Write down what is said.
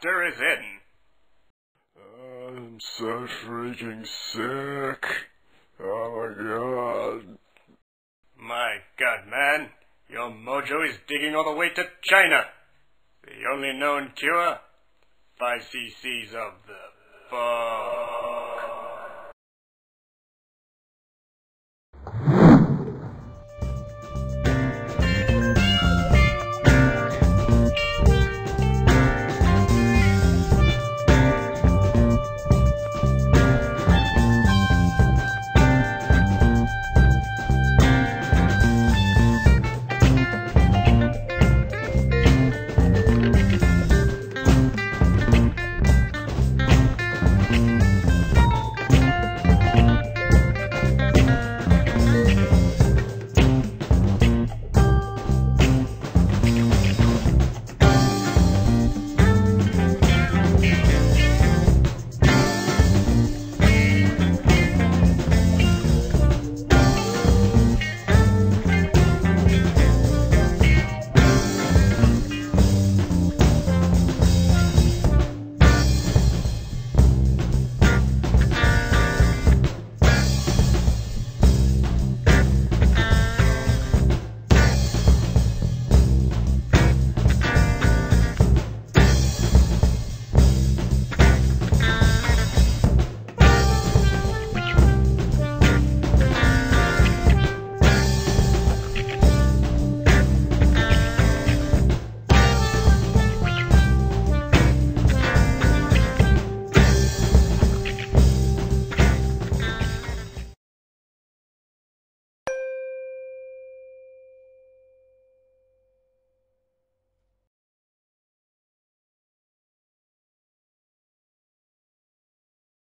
doctor is in. I'm so freaking sick. Oh my god. My God, man. Your mojo is digging all the way to China. The only known cure? 5 cc's of the fog.